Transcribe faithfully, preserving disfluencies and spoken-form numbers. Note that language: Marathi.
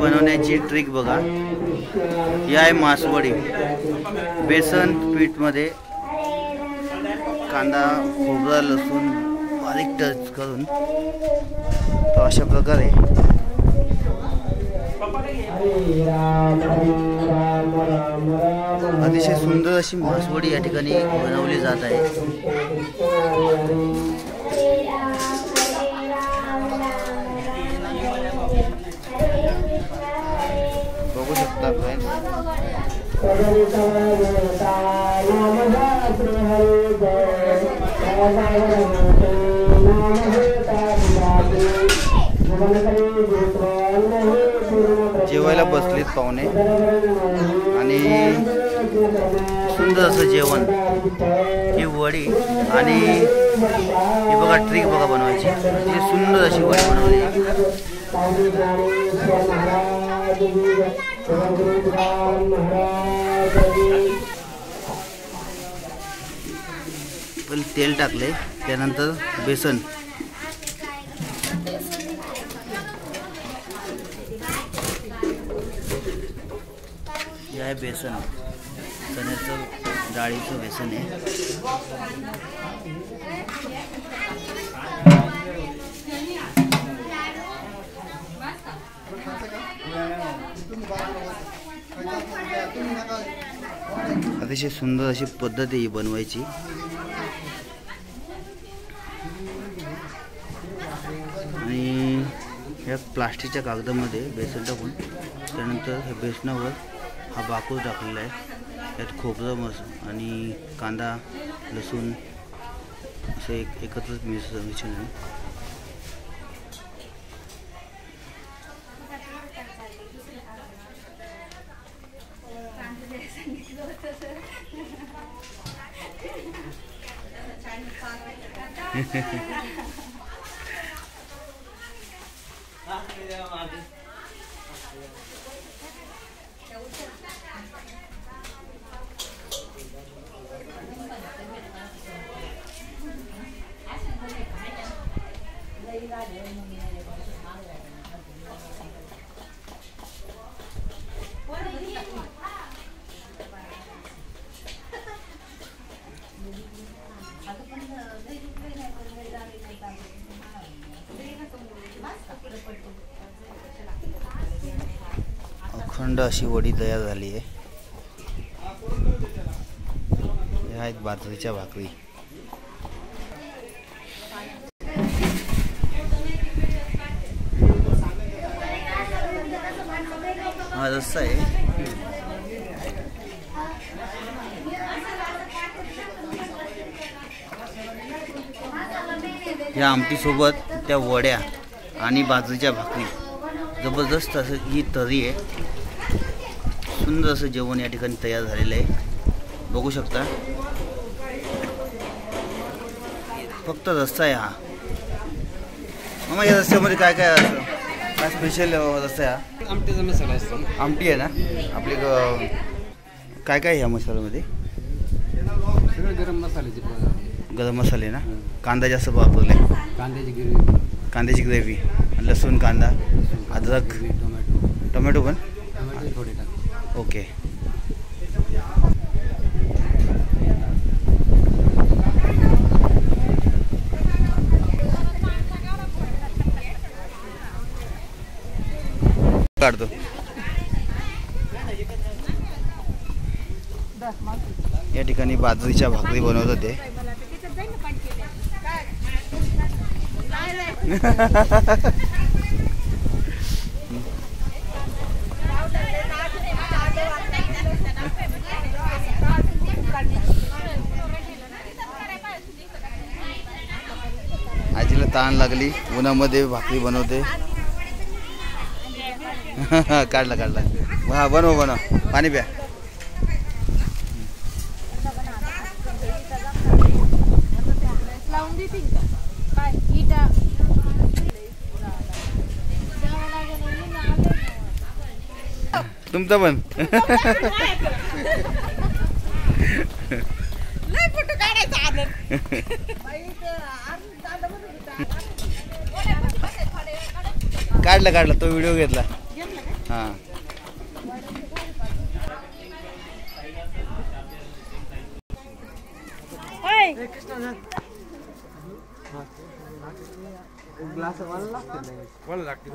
बनवण्याची ट्रिक बघा। ही आहे मासवडी। बेसन पीठ मध्ये कांदा खोबरं लसूण बारीक टच करून तो अशा प्रकारे अतिशय सुंदर अशी मासवडी या ठिकाणी बनवली जात आहे। बघू शकता फ्रेंड्स, जेवायला बसलेत पाहुणे आणि सुंदर असं जेवण। ही वडी आणि ही बघा ट्रिक बघा बनवायची, ही सुंदर अशी वडी बनवली। पहिले तेल टाकले, त्यानंतर बेसन, हे आहे बेसन, चण्याचं डाळीचं बेसन आहे। अतिशय सुंदर अशी पद्धत आहे ही बनवायची। आणि या प्लास्टिकच्या कागदामध्ये बेसन टाकून त्यानंतर हे बेसनावर हा बाकूळ टाकलेला आहे। त्यात खोबरं मस आणि कांदा लसूण असं एक एकत्रच मिश्रण आहे। अखंड अशी वडी तयार झाली आहे। या आहेत बाजरीच्या भाकरी। हा रस्सा आहे। या आमटी सोबत त्या वड्या आणि बाजरीच्या भाकरी, जबरदस्त असं ही तरी आहे। सुंदर असं जेवण या ठिकाणी तयार झालेलं आहे, बघू शकता। फक्त रस्सा आहे हा। मग या रस्त्यामध्ये काय काय असतं, काय स्पेशल रस्सा आहे हा? आमटीचा मसाला असतो। आमटी आहे ना आपली, काय काय ह्या मसाल्यामध्ये? सगळे गरम मसाल्याचे, गरम मसाले ना, कांदा जास्त वापरले, कांद्याची ग्रेव्ही, कांद्याची ग्रेव्ही, लसूण कांदा अद्रक टोमॅटो टोमॅटो पण टोमॅटो थोडे टाक। ओके। काढतो। या ठिकाणी बाजरीच्या भाकरी बनवत होते। आजीला ताण लागली, उन्हामध्ये भाकरी बनवते। काढला काढला, हा बनव बनव, पाणी प्या। तुमचा पण काढला काढला तो व्हिडिओ घेतला। हां ग्लास वाला लागते वाला लागते